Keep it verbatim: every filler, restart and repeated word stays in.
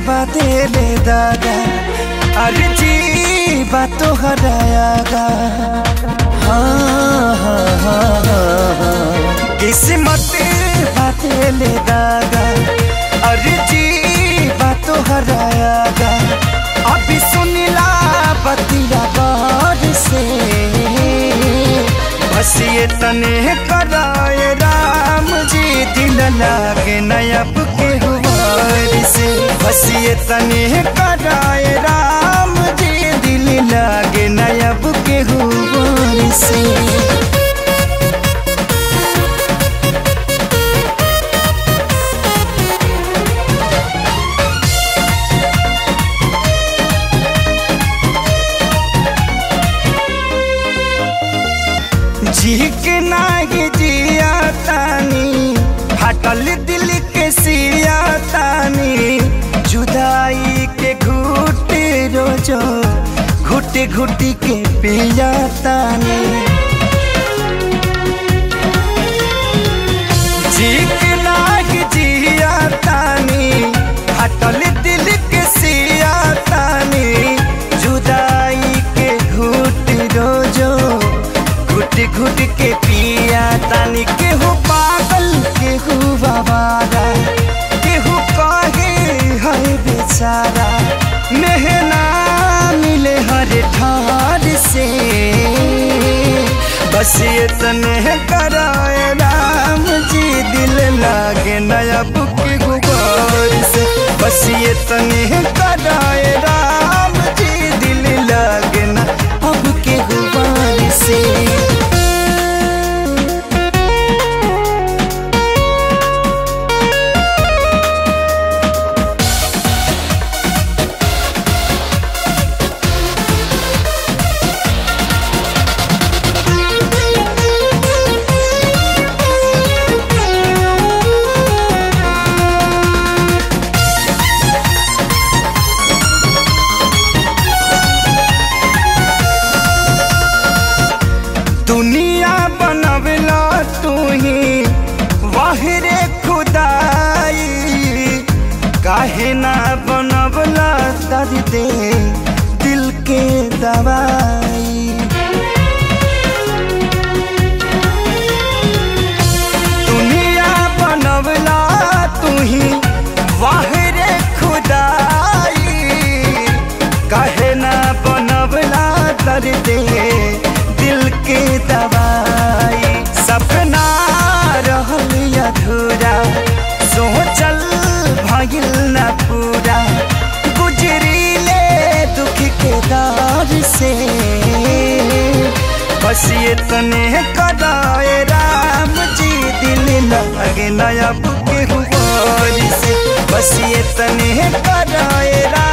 बाते ले दागा अरे जी बातों हरायागा हाँ हाँ हाँ हाँ किस्मत बाते ले दागा अरे जी बातों हरायागा अभी सुनिला बतिया बार से बस ये तने कराए राम जी दिल लागे नयब के हुआर से बस ये तने कराए राम जी दिल लागे नयब के हुआर से जी के नागी जिया तानी हटल दिल के सिया तानी जुदाई के घुट रोजो घुट घुट के पिया तानी जी के नागी जिया तानी हटल दिल के सिया तानी जुदाई के घुट रोजो घुट घुट के पिया तानी केहू पागल केहू बाबारा केहू कहे है बेचारा मेहना मिले हर ठार से बस ये तने कराए राम जी दिल लागे नयब के गुबार से बस ये तने कराए राम जी दिल लागे ना अब के गुबार से दुनिया बनवला तू ही वाहिरे खुदाई काहे ना बनवला दर्द दिल के दवाई दुनिया बनवला तू ही वाहिरे खुदाई काहे ना बनवला दर्द दिल के दवाई सपना रहल अधूरा सोचल भइल न पूरा गुजरीले दुख के दौर से बस ये तने कराए राम जी दिल लागे नयब के हुआर से बस ये तने कराए राम